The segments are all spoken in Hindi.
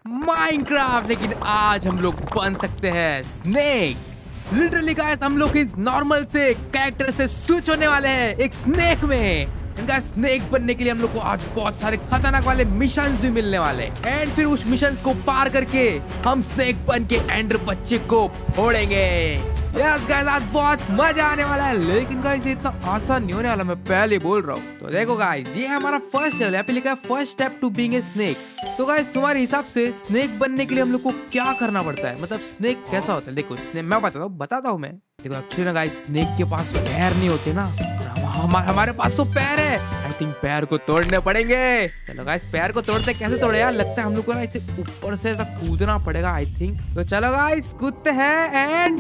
माइनक्राफ्ट, लेकिन आज हम लोग बन सकते हैं स्नेक। लिटरली गाइस हम लोग इस नॉर्मल से कैरेक्टर से स्विच होने वाले हैं एक स्नेक में। स्नेक बनने के लिए हम लोग को आज बहुत सारे खतरनाक वाले मिशंस भी मिलने वाले हैं एंड फिर उस मिशंस को पार करके हम स्नेक बन के एंडर बच्चे को फोड़ेंगे। यस गाइस आज बहुत मजा आने वाला है, लेकिन गाइस ये इतना आसान नहीं होने वाला, मैं पहले बोल रहा हूँ। तो देखो गाइस ये हमारा फर्स्ट लेवल, यहाँ पे लिखा है first step to being a snake. तो गाइस तुम्हारे हिसाब से स्नेक बनने के लिए हम लोग को क्या करना पड़ता है, मतलब स्नेक कैसा होता है? देखो स्नेक मैं बताता हूँ मैं। देखो एक्चुअली ना गाइस स्नेक के पास पैर नहीं होते ना, हमारे पास तो पैर है। आई थिंक पैर को तोड़ने पड़ेंगे। चलो गाइस पैर को तोड़ते कैसे तोड़े यार, लगता है हम लोग को ना इसे ऊपर से ऐसा कूदना पड़ेगा आई थिंक। तो चलो गाइस कूदते हैं and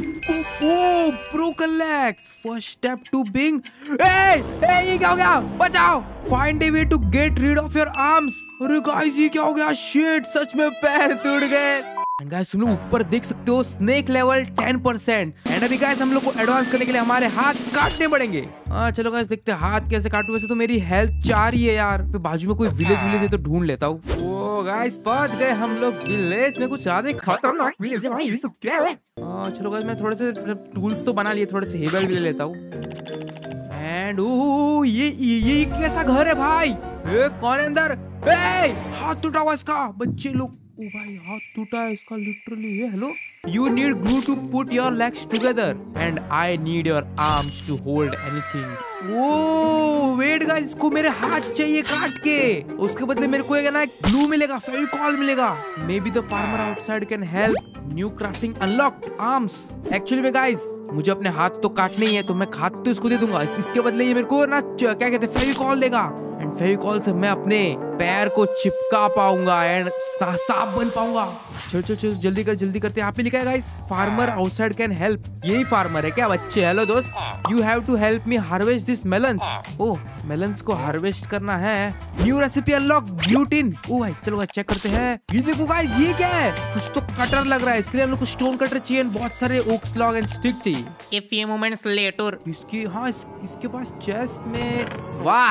broken legs first step to being ये क्या हो गया, बचाओ। Find a way to get rid of your arms. अरे गाइस ये क्या हो गया, शिट सच में पैर टूट गए। एंड गाइस तुम लोग ऊपर देख सकते हो स्नेक लेवल 10%। एंड अभी गाइस हम लोग को एडवांस करने के लिए हमारे हाथ काटने पड़ेंगे। चलो गाइस देखते हैं हाथ कैसे काटूं। वैसे तो मेरी हेल्थ 4 ही है यार, बाजू में कोई विलेज है तो ढूंढ लेता हूँ। ओ गाइस पहुंच गए हम लोग विलेज में। कुछ ज्यादा खतरनाक विलेज है भाई, ये सब क्या है? चलो गाइस मैं थोड़े से टूल्स तो बना लिए, थोड़े से हेबल भी ले लेता हूँ। एंड ये कैसा घर है भाई, कौन है अंदर? हाथ टूटा हुआ इसका, बच्चे लोग। ओ भाई हाथ टूटा है इसका literally. Hello, you need glue to put your legs together and I need your arms to hold anything. Oh wait guys, इसको मेरे हाथ चाहिए काट के, उसके बदले मेरे को ना ग्लू मिलेगा, फेविकॉल मिलेगा। Maybe the farmer outside can help new crafting unlocked arms. Actually में गाइस मुझे अपने हाथ तो काटने ही है, तो मैं हाथ तो इसको दे दूंगा, इसके बदले ये मेरे को ना क्या कहते हैं फेविकॉल देगा। एंड फेविकॉल से मैं अपने पैर को चिपका पाऊंगा एंड साफ बन पाऊंगा। चलो जल्दी करते। यहाँ पे लिखा है guys farmer outside can help. यही फार्मर है क्या बच्चे? हेलो दोस्त, you have to help me harvest this melons. Oh melons को हार्वेस्ट करना है। New recipe unlock gluten. Oh भाई चलो गाइस चेक करते हैं। ये देखो गाइस ये क्या है, कुछ तो कटर लग रहा है, इसके लिए हम लोग को स्टोन कटर चाहिए, बहुत सारे ओक्स लॉग एंड स्टिक चाहिए। A few moments later, इसके पास चेस्ट में वाह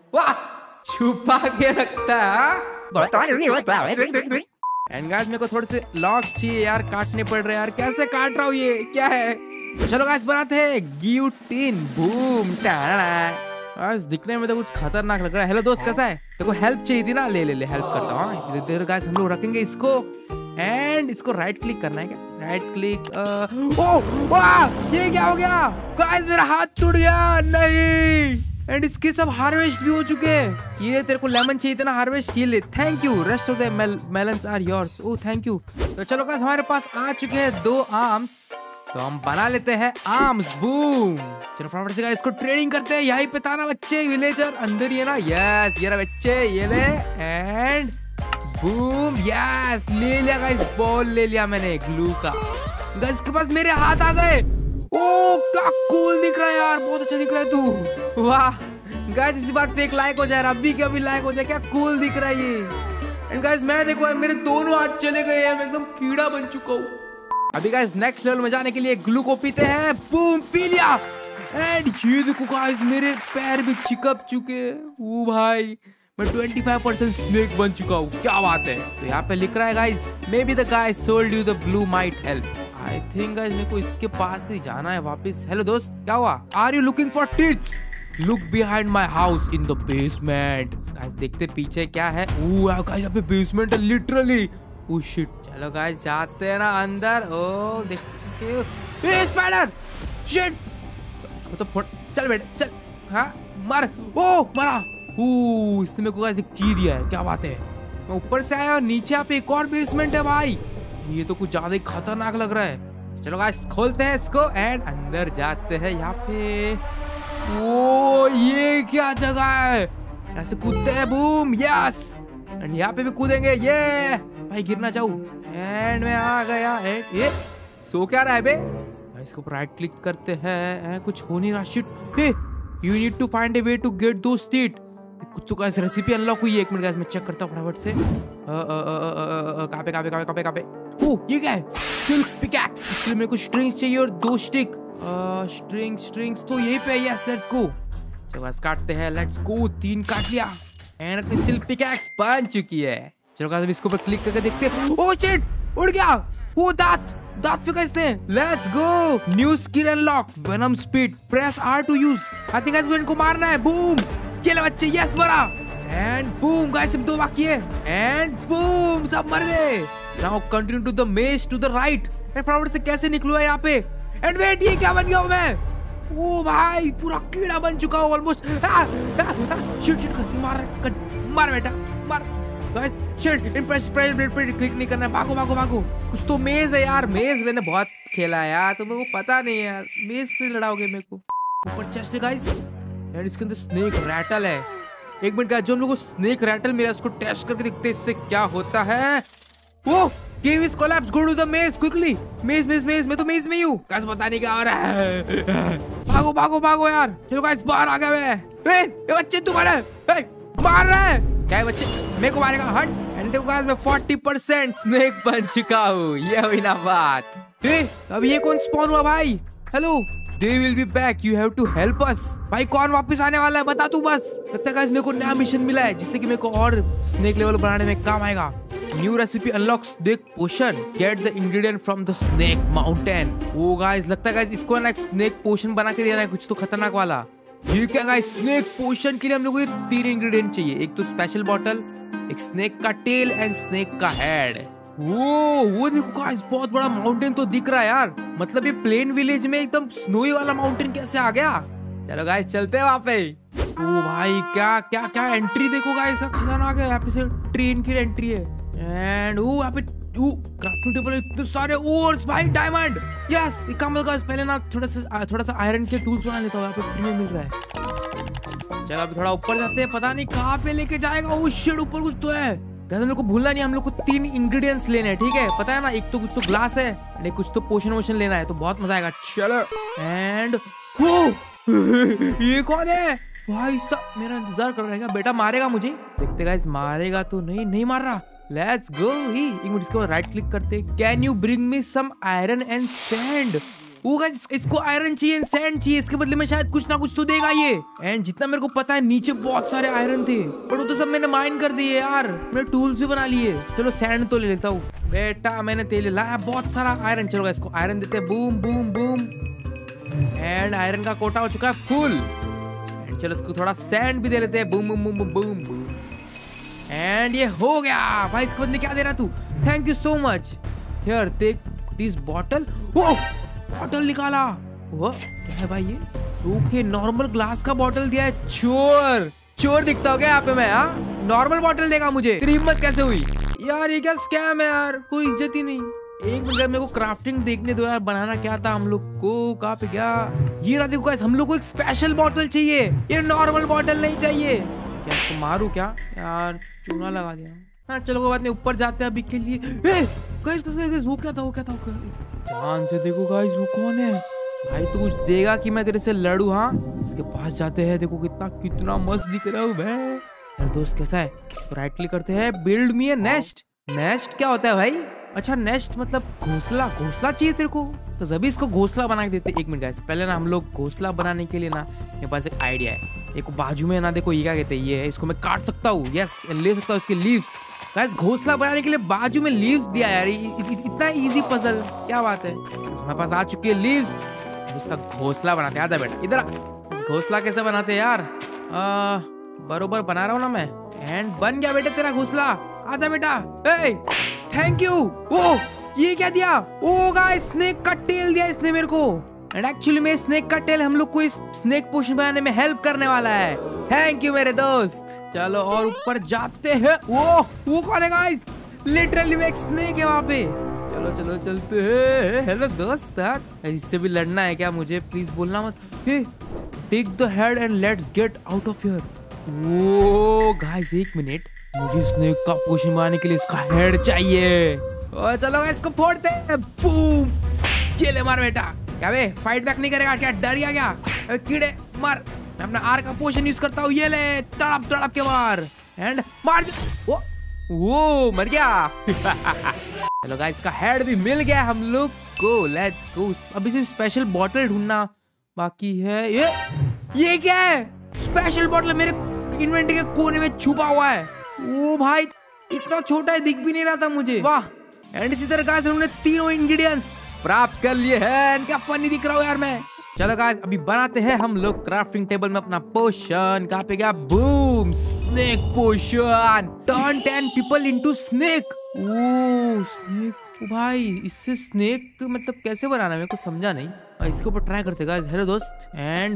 छुपा के रखता है। एंड गाइस मेरे को थोड़े से लॉक चाहिए यार, काटने पड़ रहे हैं यार, कैसे काट रहा हूँ ये क्या है? तो चलो गाइस बनाते हैं गियोटिन। बूम गाइस दिखने में तो कुछ खतरनाक लग रहा है। हेलो दोस्त कैसा है? देखो हेल्प चाहिए थी ना, ले हेल्प करता हूँ। इधर गाइस हम लोग रखेंगे इसको एंड इसको राइट क्लिक करना है क्या? Right click. ये क्या हो गया गाइस, मेरा हाथ टूट गया। नहीं, एंड इसके सब हार्वेस्ट भी हो चुके हैं। ये तेरे को लेमन चाहिए था ना, हार्वेस्ट ये ले, thank you. Rest of the melons are yours. Oh thank you. तो चलो गाइस हमारे पास आ चुके हैं 2 आर्म्स, तो हम बना लेते हैं आर्म्स। बूम। चलो फटाफट से गाइस इसको ट्रेनिंग करते हैं। यहीं पे था ना बच्चे विलेजर, अंदर ही है ना? यस ये रहा बच्चे, ये ले एंड बूम। यस ले लिया गाइस, बॉल ले लिया मैंने ग्लू का। गाइस के पास मेरे हाथ आ गए। ओ क्या कूल दिख रहा है यार, बहुत अच्छा दिख रहा है तू, वाह। गाइस इसी बात पे एक लाइक हो जाए, अभी के अभी लाइक हो जाए, क्या कूल दिख रहा है ये। एंड गाइस मैं देखो मेरे दोनों हाथ चले गए हैं, मैं एकदम कीड़ा बन चुका हूँ। अभी गाइस नेक्स्ट लेवल में जाने के लिए ग्लू को पीते हैं। बूम पी लिया। एंड ये देखो गाइस मेरे पैर भी चिपक चुके हैं। ओ भाई मैं 25% स्नेक बन चुका हूँ, क्या बात है। तो यहाँ पे लिख रहा है guys maybe the guy sold you the glue might help. I think guys मेरे को इसके पास ही जाना है वापस। हेलो दोस्त क्या हुआ? Are you looking for teeth? Look behind my house in the basement. Guys देखते पीछे क्या है। ओह गाइस यहाँ पे बेसमेंट है लिटरली। Oh shit. चलो गाइस जाते हैं ना अंदर। ओ देखते स्पाइडर, शिट इसको तो फोड़। चल बेटे चल, हाँ मार। ओ मारा। इसने मेरे को गाइस की दिया है, क्या बात है। मैं ऊपर से आया और नीचे यहाँ पे एक और बेसमेंट है भाई, ये तो कुछ ज्यादा ही खतरनाक लग रहा है। चलो गाइस खोलते हैं इसको एंड अंदर जाते हैं। यहाँ पे ओ ये क्या जगह है, ऐसे कूदते हैं। Boom yes. एंड यहाँ पे भी कूदेंगे। ये भाई गिरना चाहूँ एंड मैं आ गया। ये सो क्या रहा है बे? भाई इसको राइट क्लिक करते हैं, कुछ हो नहीं रहा। Shit, you need to find a way to get those teeth. कुछ तो गाइस रेसिपी अनलॉक हुई है, एक मिनट गाइस मैं चेक करता हूँ फटाफट से। कहाँ पे ओह ये क्या है? Silk pickaxe. इसके लिए मेरे को स्ट्रिंग्स चाहिए और 2 स्टिक। स्ट्रिंग्स तो यहीं पे है। Yes let's go. चलो गाइस काटते हैं, लेट्स गो। 3 काट लिया एंड अपनी सिल्क पिकैक्स बन चुकी है। चलो गाइस इसके ऊपर क्लिक करके देखते हैं। ओह शिट, उड़ गया वो दांत फेंका इसने। Let's go, new skill unlock, venom speed, press R to use। I think guys इनको मारना है। बूम, चले बच्चे, यस मरा। एंड बूम गाइस, अब 2 बाकी है। एंड बूम, सब मर गए। Now continue to the maze to the right. फटाफट से कैसे निकलूं यार यहाँ पे। एंड वेट, ये क्या बन गया हूँ मैं? ओ भाई, पूरा कीड़ा बन चुका हूँ ऑलमोस्ट। शिट, मार बेटा, मार। गाइस शिट, इम्प्रेस क्लिक नहीं करना है। भागो। कुछ तो मेज है यार, मेज मैंने बहुत खेला है यार, तो मेरे को पता नहीं है यार, मेज से लड़ाओगे मेरे को। ऊपर चेस्ट है गाइस, एंड इसके अंदर स्नेक रैटल है। एक मिनट गाइस, जो हम लोग को स्नेक रैटल मिला उसको टेस्ट करके देखते हैं इससे क्या होता है। वो game is collapse, go to the maze quickly. Maze, मैं तो मेज में ही हूँ गाइस, पता नहीं क्या हो रहा है। भागो यार। चलो गाइस, बाहर आ गया मैं। ये बच्चे तू कौन है? मार रहा है क्या बच्चे? मेरे को मारेगा, हट। एंड देखो गाइस, मैं 40% स्नेक बन चुका हूँ। ये हुई ना बात। अब ये कौन स्पॉन हुआ भाई? Hello, they will be back, you have to help us। भाई कौन वापस आने वाला है बता तू बस। लगता है गाइस मेरे को नया मिशन मिला है जिससे कि मेरे को और स्नेक लेवल बनाने में काम आएगा। New recipe unlock snake potion, get the ingredient from the snake mountain. वो गाइस लगता है गाइस इसको ना एक स्नेक पोशन बना के देना है, कुछ तो खतरनाक वाला। ये क्या गाइस, स्नेक पोशन के लिए हम लोग को 3 इंग्रेडिएंट चाहिए। एक तो स्पेशल बॉटल, एक स्नेक का टेल एंड स्नेक का हेड। वो देखो गाइस, बहुत बड़ा माउंटेन तो दिख रहा है यार। मतलब ये प्लेन विलेज में एकदम स्नोई वाला माउंटेन कैसे आ गया? चलो गाइस चलते हैं वहाँ पे। ओ भाई, क्या एंट्री देखो गाइस, खतरनाक है। यहाँ पे से ट्रेन की एंट्री है। एंड यहाँ पे क्राफ्टिंग टेबल, इतने सारे ओर्स भाई, डायमंड। यस, एक काम करो पहले ना थोड़ा सा आयरन के टूल्स बना लेता हूँ, यहाँ पे फ्री में मिल रहा है। चलो अभी थोड़ा ऊपर जाते हैं, पता नहीं कहाँ पे लेके जाएगा। ओ शिट, ऊपर कुछ तो है। हम लोग को भूलना नहीं, हम लोग को 3 इंग्रेडिएंट्स लेने हैं, ठीक है? पता है ना, एक तो कुछ तो ग्लास है, एक कुछ तो पोशन वोशन लेना है, तो बहुत मजा आएगा। चलो, एंड ये कौन है भाई साहब? मेरा इंतजार कर रहा है, बेटा मारेगा मुझे? देखते गाइस, मारेगा तो नहीं मार रहा। Let's go. एक मिनट, इसके बाद राइट क्लिक करते। Can you bring me some iron and sand? वो गाइस, इसको आयरन चाहिए, सैंड चाहिए, इसके बदले में शायद कुछ ना कुछ तो देगा ये। एंड जितना मेरे को पता है नीचे बहुत सारे आयरन थे, पर वो तो सब मैंने माइन कर दिए यार। मैंने टूल्स भी बना लिए। चलो सैंड तो ले लेता हूँ। बेटा मैंने तेल लाया बहुत सारा आयरन। चलो गाइस, इसको आयरन देते हैं। Boom boom boom. And iron का कोटा हो चुका है फुल। एंड चलो इसको थोड़ा सैंड भी दे लेते हैं। Boom boom boom boom boom boom. And ये हो गया भाई। इसके बदले क्या दे रहा तू? Thank you so much. Here take this bottle. Oh, bottle निकाला। वो क्या है भाई ये? ओके, नॉर्मल ग्लास का बॉटल दिया है। चोर दिखता हो क्या यहाँ पे मैं? हाँ, नॉर्मल बॉटल देगा मुझे? तेरी हिम्मत कैसे हुई यार? ये क्या स्कैम है यार, कोई इज्जत ही नहीं। एक मिनट मेरे को क्राफ्टिंग देखने दो यार, बनाना क्या था हम लोग को? कहाँ पे गया ये? रहा देखो गाइस, हम लोग को एक स्पेशल बॉटल चाहिए, ये नॉर्मल बॉटल नहीं चाहिए। क्या इसको मारू क्या यार? चूना लगा दिया। हाँ चलो कोई बात नहीं, ऊपर जाते हैं अभी के लिए। गाइस वो क्या था? ध्यान से देखो गाइस, वो कौन है भाई? तू कुछ देगा कि मैं तेरे से लड़ू? हाँ, इसके पास जाते हैं। देखो कितना मस्त दिख रहा हूँ मैं। यार दोस्त कैसा है? तो राइट क्लिक करते हैं, build me a nest. Nest क्या होता है भाई? अच्छा, नेस्ट मतलब घोंसला चाहिए तेरे को, तो जब इसको घोंसला बना के देते। एक मिनट गाइस, पहले ना हम लोग घोंसला बनाने के लिए ना, मेरे पास एक आइडिया है। एक बाजू में ना देखो, ये क्या कहते हैं, ये है, इसको मैं काट सकता हूँ। यस, ले सकता हूँ इसके लीव्स। गाइस घोंसला बनाने के लिए बाजू में लीव्स दिया यार। इतना इजी पजल, क्या बात है? हमारे पास आ चुकी है लीव्स। इसका घोंसला बनाते हैं। आजा बेटा इधर आ। इस घोंसला कैसे बनाते हैं यार? बरोबर बना रहा हूँ ना मैं। एंड बन गया बेटा तेरा घोंसला। आजा बेटा। Thank you. ओ ये क्या दिया? ओ गाइस, स्नेक का टेल दिया इसने मेरे को। एंड एक्चुअली में स्नेक का टेल हम लोग को इस स्नेक पोशन बनाने में हेल्प करने वाला है। थैंक यू मेरे दोस्त। चलो और ऊपर जाते हैं। वो कौन है गाइस? लिटरली में एक स्नेक है वहाँ पे। चलो चलते हैं। हेलो दोस्त, इससे भी लड़ना है क्या मुझे? प्लीज बोलना मत। Take the head and let's get out of here. वो गाइस एक मिनट, मुझे स्नेक का पोशन बनाने के लिए इसका हेड चाहिए। चलो इसको फोड़ते हैं। बूम, चले मार बेटा। क्या बे, फाइट बैक नहीं करेगा क्या? डर गया? कीड़े मार। मैं अपना आर का पोशन यूज करता हूँ। ये ले, तड़प के मार। एंड मार दे। वो मर गया। चलो गाइस, इसका हेड भी मिल गया हम लोग को। Let's go. अभी सिर्फ स्पेशल बॉटल ढूंढना बाकी है। ये क्या है? स्पेशल बॉटल मेरे इन्वेंटरी के कोने में छुपा हुआ है। ओ भाई, इतना छोटा है, दिख भी नहीं रहा था मुझे। वाह। एंड इसी तरह गाइस हमने तीनों इंग्रेडिएंट्स प्राप्त कर लिए हैं। एंड क्या फनी दिख रहा हूँ यार मैं। चलो गाइस अभी बनाते हैं हम लोग क्राफ्टिंग टेबल में अपना पोशन। कहाँ पे गया? Boom, snake potion. Turn 10 people into snake. Oh snake भाई, इससे स्नेक मतलब कैसे बनाना है मेरे को समझा नहीं। इसके ऊपर ट्राई करते गाइस। हेलो दोस्त। एंड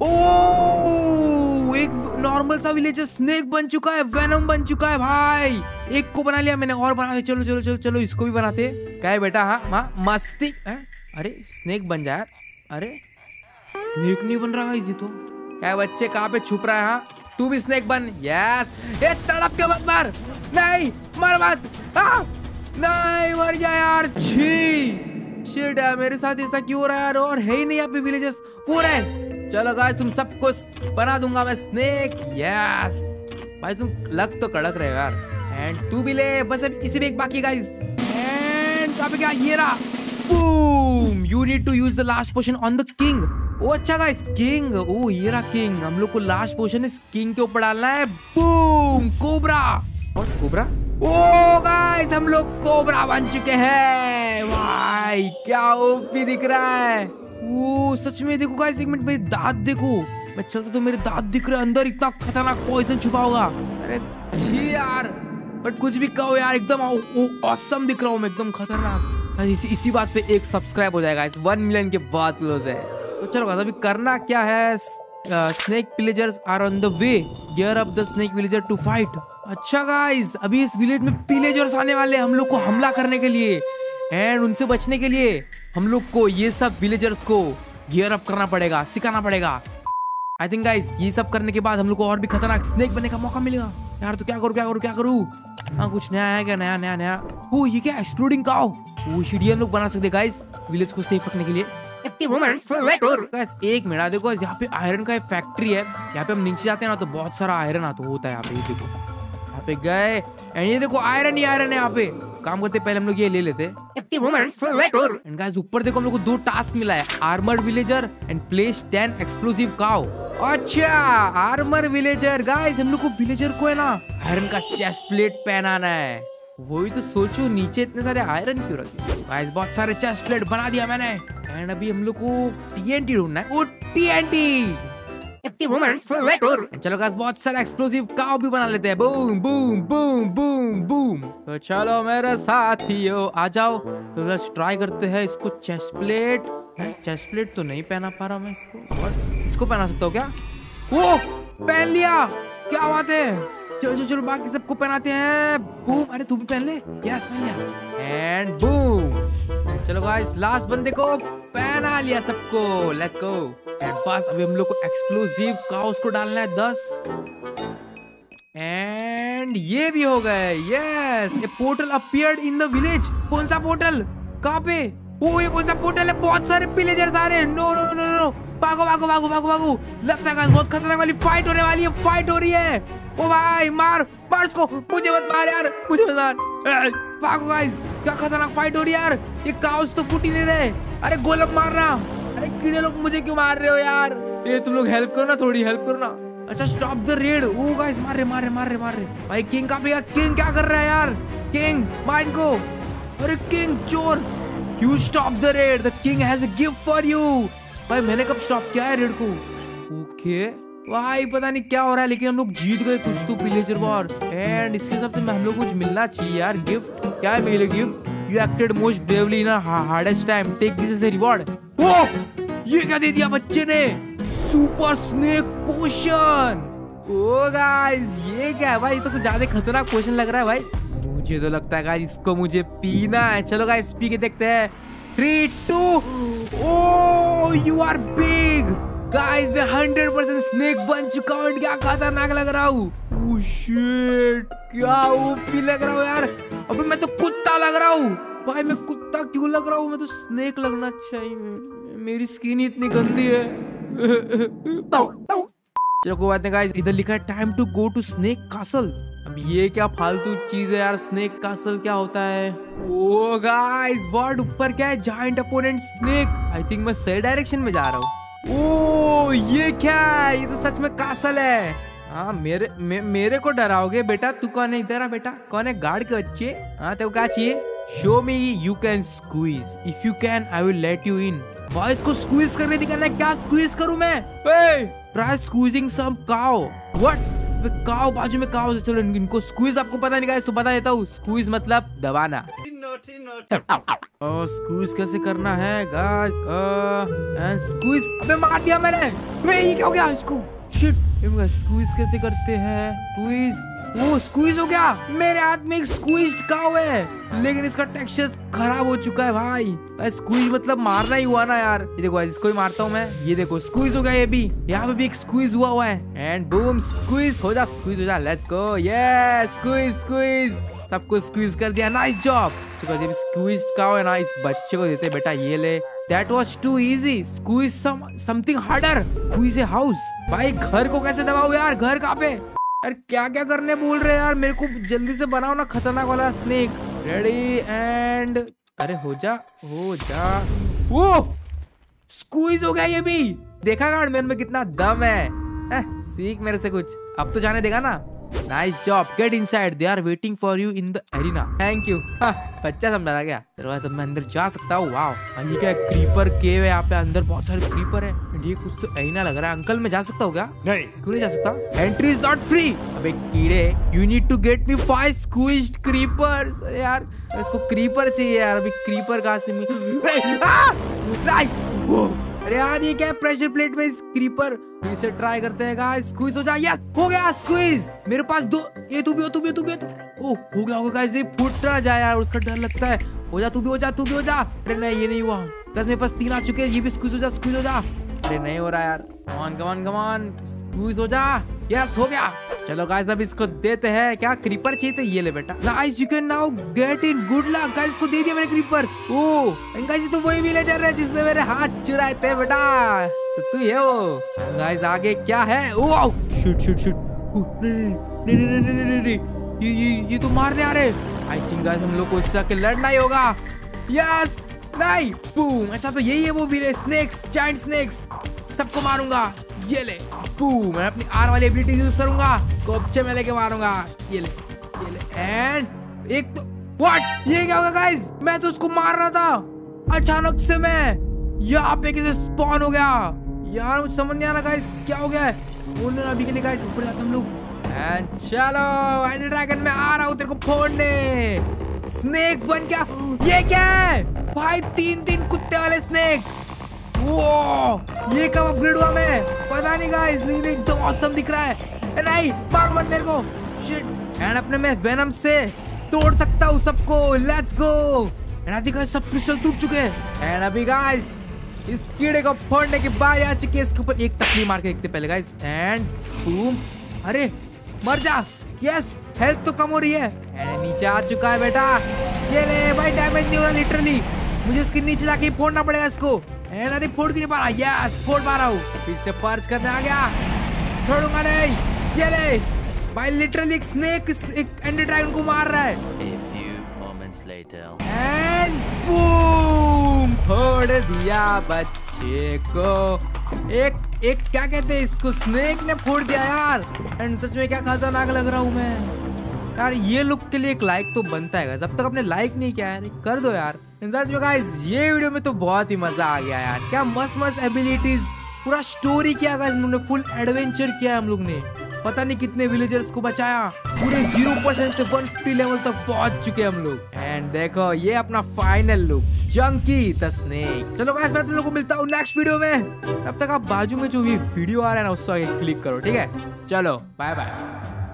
ओह एक नॉर्मल सा विलेजर स्नेक बन चुका है, वेनम बन चुका है भाई। एक को बना लिया मैंने और बना दे। चलो चलो चलो चलो इसको भी बनाते। क्या है बेटा? हाँ मस्ती। अरे स्नेक बन जाए। अरे स्नेक नहीं बन रहा गाइस ये तो। क्या बच्चे कहाँ पे छुप रहा है? हाँ तू भी स्नेक बन। यस। ये तड़प के मत मार। नहीं मर मत। नहीं मर जा यार। छी शिट यार, मेरे साथ ऐसा क्यों हो रहा है यार? और है ही नहीं यहाँ पे विलेजर्स। हो रहा है। चलो गाइस तुम सबको बना दूंगा मैं स्नेक। यस भाई तुम लग तो कड़क रहे हो यार। एंड तू भी ले। बस अब इसी में एक बाकी गाइस। एंड कहाँ पे? क्या ये रहा। Boom. You need to use the last potion on the king. Oh अच्छा गाइस किंग। ओ ये रहा किंग। हम लोग को लास्ट पोशन इस किंग के ऊपर डालना है। Boom cobra. और कोबरा। ओ गाइस हम लोग कोबरा बन चुके हैं भाई। क्या ओपी दिख रहा है। ओ सच में देखो गाइस, एक मिनट मेरे दांत देखो। मैं चलता तो मेरे दांत दिख रहे हैं। अंदर इतना खतरनाक पॉइजन छुपा होगा। अरे छी यार, बट कुछ भी कहो यार, एकदम ऑसम दिख रहा हूँ मैं, एकदम खतरनाक। इसी बात पे एक सब्सक्राइब हो जाएगा इस 1 मिलियन के बाद क्लोज है। तो चलो गाइस अभी करना क्या है। Snake villagers are on the way. Gear up the snake villager to fight. अच्छा गाइस अभी इस विलेज में विलेजर्स आने वाले हैं हम लोग को हमला करने के लिए। एंड उनसे बचने के लिए हम लोग को ये सब विलेजर्स को गियर अप करना पड़ेगा, सिखाना पड़ेगा। आई थिंक गाइस ये सब करने के बाद हम लोग को और भी खतरनाक स्नेक बनने का मौका मिलेगा यार। तो क्या करूँ क्या करूँ क्या करूँ? हाँ कुछ नया है क्या? नया नया नया। ओ ये क्या? Exploding cow. वो सीढ़ी हम लोग बना सकते गाइस विलेज को सेफ रखने के लिए। गाइस एक मिनट देखो, यहाँ पे आयरन का एक फैक्ट्री है। यहाँ पे हम नीचे जाते हैं ना तो बहुत सारा आयरन होता है यहाँ पे। ये देखो यहाँ पे गए एंड ये देखो आयरन ही आयरन है यहाँ पे। काम करते पहले हम लोग ये ले लेते। एंड गाइस ऊपर देखो हम लोग को 2 टास्क मिला है। Armoured villager and place 10 explosive cow. अच्छा आर्मर विलेजर गाइस, हम लोग को विलेजर को है ना आयरन का चेस्ट प्लेट पहनाना है। वही तो सोचो नीचे इतने सारे आयरन क्यों रखे। गाइस बहुत सारे चेस्ट प्लेट बना दिया मैंने। एंड अभी हम लोग को TNT ढूंढना है। ओ TNT। चलो गाइस बहुत सारा एक्सप्लोसिव काऊ भी बना लेते हैं। Boom boom boom boom boom. तो चलो मेरे साथियों आ जाओ। तो गाइस ट्राई करते हैं इसको। Chest plate. चेस्ट प्लेट तो नहीं पहना पा रहा मैं इसको। और इसको पहना सकता हूँ क्या? ओ पहन लिया। क्या बात है। चलो चलो बाकी सबको पहनाते हैं। बूम। अरे तू भी पहन ले। यस पहन लिया। And boom. चलो गाइस लास्ट बंदे को पहना लिया सबको। Let's go. एंड बस अभी हम लोग को एक्सप्लोसिव काउस को डालना है 10। एंड ये भी हो गए। Yes a portal appeared in the village. कौन सा पोर्टल? कहाँ पे? ओ ये कौन सा पोर्टल है? बहुत सारे विलेजर्स आ रहे हैं। No no no no. भागो भागो भागो भागो भागो। लगता है बहुत खतरनाक वाली फाइट होने वाली है। फाइट हो रही है। ओ भाई मार मार उसको। मुझे मत मार यार, मुझे मत मार। भागो गाइस, क्या खतरनाक फाइट हो रही है यार। ये काउस तो फूट ही नहीं रहे। अरे गोलम मार रहा। अरे कीड़े लोग मुझे क्यों मार रहे हो यार? ये तुम लोग हेल्प करो ना, थोड़ी हेल्प करो ना। अच्छा stop the raid. Oh guys मार रहे मार रहे मार रहे मार रहे। भाई किंग का भी किंग क्या कर रहा है यार? किंग माइंड को। अरे किंग चोर, you stop the raid. The king has a gift for you. भाई मैंने कब स्टॉप किया है रेड को? ओके भाई पता नहीं क्या हो रहा है, लेकिन हम लोग जीत गए कुछ तो विलेजर वॉर। एंड इसके हिसाब से हम लोग कुछ मिलना चाहिए यार। गिफ्ट क्या है मेरे gift? You acted most bravely in hardest time, take this as a reward. Oh ये क्या दे दिया बच्चे ने? Super snake potion. Oh guys ये क्या है भाई? ये तो कुछ ज्यादा खतरनाक पोशन लग रहा है भाई। मुझे तो लगता है गाइस इसको मुझे पीना है। चलो गाइस पी के देखते हैं। 3 2। Oh you are big guys. मैं 100% स्नेक बन चुका हूँ। क्या खतरनाक लग रहा हूँ। ओह शिट क्या ओपी लग रहा हूँ यार। अबे मैं तो कुत्ता लग रहा हूँ भाई। मैं कुत्ता क्यों लग रहा हूँ? मैं तो स्नेक लगना चाहिए। मेरी स्किन ही इतनी गंदी है। चलो कोई बात नहीं गाइस, इधर लिखा है time to go to snake castle. अब ये क्या फालतू चीज है यार? स्नेक कासल क्या होता है? ओ गाइस वर्ड ऊपर क्या है? Giant opponent snake. I think मैं सही डायरेक्शन में जा रहा हूँ। ओ ये क्या है? ये तो सच में कासल है। हाँ मेरे को डराओगे बेटा? तू कौन है तेरा बेटा? कौन है? गार्ड के बच्चे? हाँ तेरे को क्या चाहिए? Show me you can squeeze, if you can I will let you in. भाई इसको स्क्वीज करने दिखाना है। क्या स्क्वीज करूं मैं? Try squeezing some cow. What? Cow, बाजू में काउ। चलो इनको स्क्वीज आपको पता नहीं, तो बता देता हूँ। स्क्वीज मतलब दबाना। स्क्वीज कैसे करना है गाइस? स्क्वीज। अबे मार दिया मैंने। ये क्या हो गया इसको? शिट। स्क्वीज कैसे करते हैं? स्क्वीज। वो स्क्वीज हो गया। मेरे हाथ में एक स्क्वीज काउ है, लेकिन इसका टेक्सचर खराब हो चुका है भाई। स्क्वीज मतलब मारना ही हुआ ना यार। ये देखो इसको ही मारता हूँ मैं। ये देखो स्क्वीज हो गया। ये भी यहाँ पे भी एक स्क्वीज हुआ है। एंड बूम, स्क्वीज हो जा, स्क्वीज हो जा। Let's go. ये स्क्वीज स्क्वीज सबको स्क्वीज कर दिया। Nice job. स्क्वीज काउ है ना, इस बच्चे को देते बेटा। ये ले। That was too easy. Squeeze something harder. Squeeze a house. भाई घर को कैसे दबाओ यार? घर कहाँ पे? यार क्या क्या करने बोल रहे हैं यार? मेरे को जल्दी से बनाओ ना खतरनाक वाला स्नेक। रेडी एंड अरे हो जा वो स्क्वीज हो गया। ये भी देखा गार्ड मेरे में कितना दम है। सीख मेरे से कुछ। अब तो जाने देगा ना? Nice job. Get inside, they are waiting for you in the arena. Thank you. बच्चा समझा क्या? दरवाजा मैं अंदर जा सकता हूँ? वाह। ये क्या क्रीपर केव है? यहाँ पे अंदर बहुत सारे क्रीपर है। ये कुछ तो एरिना लग रहा है। अंकल मैं जा सकता हूँ क्या? नहीं। क्यों नहीं जा सकता? Entry is not free. अबे कीड़े, you need to get me 5 squeezed creepers. यार इसको क्रीपर चाहिए यार। अभी क्रीपर कहाँ से अरे यार ये क्या है? प्रेशर प्लेट में इस क्रीपर। इसे ट्राई करते हैं गाइस। स्क्वीज हो जा। यस हो गया स्क्वीज। मेरे पास 2। ये तू भी हो, तू भी हो, तू भी हो। हो गया होगा गाइस। ये फूट ना जाए यार, उसका डर लगता है। हो जा, तू भी हो जा, तू भी हो जा। अरे नहीं ये नहीं हुआ गाइस। मेरे पास 3 आ चुके हैं। ये भी स्क्वीज हो जा, स्क्वीज हो जा। अरे नहीं हो रहा यार। कम ऑन स्क्वीज हो जा। यस हो गया। चलो गाइस अब इसको देते हैं। क्या क्रीपर चाहिए? ये ले बेटा। Nice, you can now get in. Good luck guys. इसको दे दिया मैंने क्रीपर्स। गाइस ये तो वही विलेजर है जिसने मेरे हाथ चुराए थे बेटा। तो तू है वो। गाइस आगे क्या है? शिट। ये तो मारने आ रहे। आई थिंक गाइस हम लोग को इससे आके लड़ना ही होगा। यस नहीं। बूम। अच्छा तो यही है वो विलेज स्नेक्स, जायंट स्नेक्स। सबको मारूंगा। ये ले। बूम। मैं अपनी आर वाली एबिलिटी यूज करूंगा। कोपचे में लेके मारूंगा। ये ले एंड एक तो व्हाट? ये क्या होगा गाइस? मैं तो उसको मार रहा था, अचानक से मैं यहाँ पे कैसे स्पॉन हो गया यार? मुझे समझ नहीं आ रहा गाइस क्या हो गया है। बोलने अभी के लिए गाइस ऊपर जाते हम लोग। एंड चलो एंड ड्रैगन में आ रहा हूँ तेरे को फोड़ने। स्नेक बन क्या? ये क्या है भाई? 3 कुत्ते वाले स्नेक। वो ये कब अपग्रेड हुआ? मैं पता नहीं गाइस, लेकिन एकदम ऑसम दिख रहा है। नहीं मार मत मेरे को। शिट। एंड अपने मैं वेनम से तोड़ सकता हूँ सबको। Let's go. एंड अभी गाइस सब क्रिस्टल टूट चुके हैं। एंड अभी गाइस इस कीड़े को फोड़ने की बारी आ चुकी है। इसके ऊपर एक टकली मार के देखते पहले गाइस। And boom. अरे मर जा। यस हेल्थ तो कम हो रही है। एंड नीचे आ चुका है बेटा। ये ले भाई, डैमेज नहीं हो रहा लिटरली। मुझे इसके नीचे जाके फोड़ना पड़ेगा इसको। एंड अरे फोड़ भी नहीं पा रहा। यस फोड़ पा रहा हूँ। फिर से पर्च करने आ गया। छोड़ूंगा नहीं। ये ले भाई, लिटरली एक स्नेक एक एंडर ड्रैगन को मार रहा है। And boom. फोड़ दिया बच्चे को। एक क्या कहते हैं इसको? स्नेक ने फोड़ दिया यार। एंड सच में क्या खतरनाक लग रहा हूँ मैं यार। ये लुक के लिए एक लाइक तो बनता है। जब तक आपने लाइक नहीं किया है कर दो यार। सच में गाइस ये वीडियो में तो बहुत ही मजा आ गया यार। क्या मस्त एबिलिटीज, पूरा स्टोरी किया गाइस। हम लोग ने फुल एडवेंचर किया। हम लोग ने पता नहीं कितने विलेजर्स को बचाया। पूरे 0% से 150 लेवल तक पहुंच चुके हम लोग। एंड देखो ये अपना final look, junky the snake. चलो गाइस मैं तुम लोगों को मिलता हूँ नेक्स्ट वीडियो में। तब तक आप बाजू में जो ये वीडियो आ रहा है ना उसको क्लिक करो, ठीक है? चलो बाय बाय।